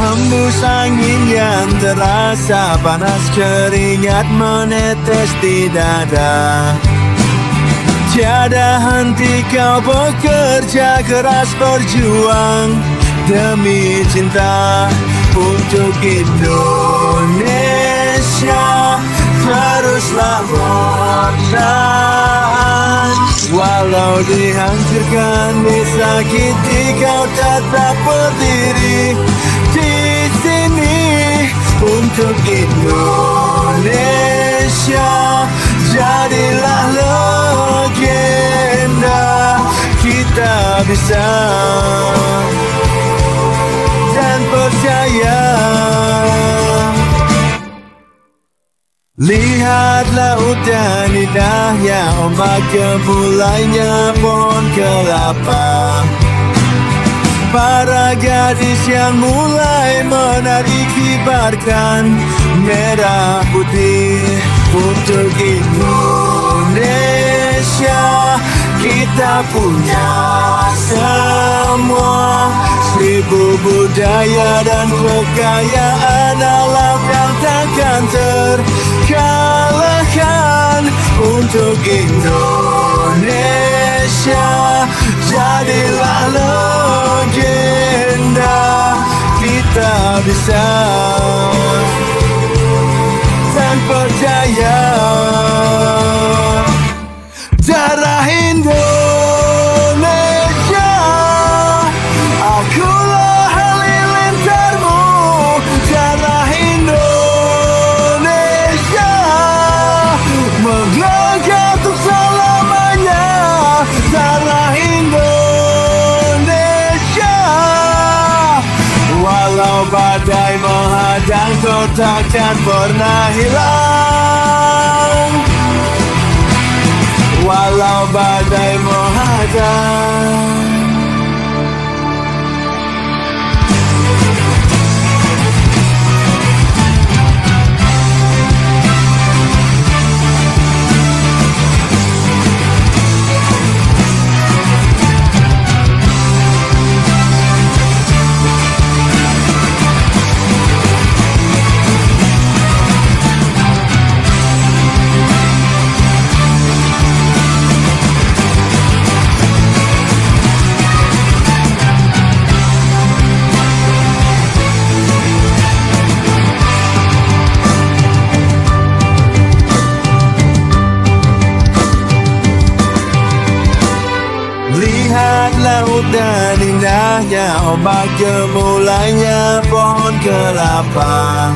hembus angin yang terasa panas, keringat menetes di dada. Tiada henti kau bekerja keras, berjuang demi cinta untuk Indonesia. Teruslah bertahan, walau dihancurkan, disakiti, kau tetap berdiri di sini untuk Indonesia. Jadilah legenda, kita bisa dan percaya. Lihat laut dan indahnya, ombak gemulainya pohon kelapa. Para gadis yang mulai menari, kibarkan merah putih untuk Indonesia. Kita punya semua, 1000 budaya dan kekayaan alam yang takkan terkalahkan untuk Indonesia. Jadilah legenda, kita bisa dan percaya. Darah Indonesia, akulah halilintarmu. Darah Indonesia, menggegar untuk selamanya. Darah Indonesia, walau badai menghadang, kau takkan pernah hilang. Walau badai menghadang. Lihat laut dan indahnya, ombak gemulainya pohon kelapa.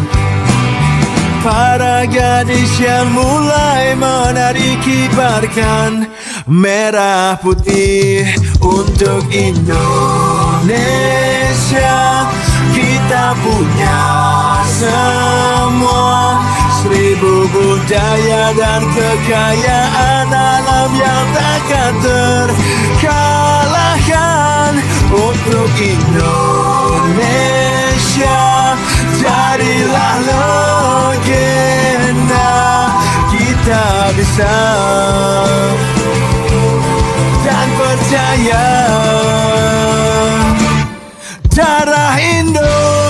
Para gadis yang mulai menari, kibarkan merah putih untuk Indonesia. Kita punya semua, 1000 budaya dan kekayaan alam yang takkan terkalahkan untuk Indonesia. Jadilah legenda, kita bisa dan percaya. Darah Indonesia,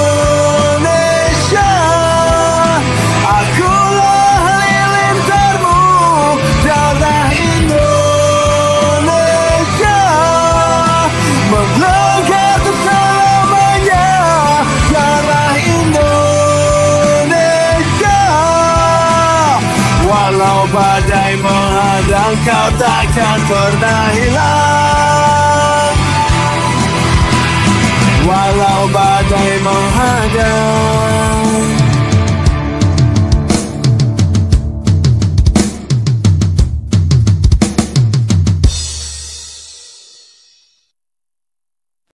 akulah halilintarmu. Darah Indonesia, menggegar untuk selamanya. Darah Indonesia, walau badai menghadang, kau takkan pernah hilang. Walau badai menghadang.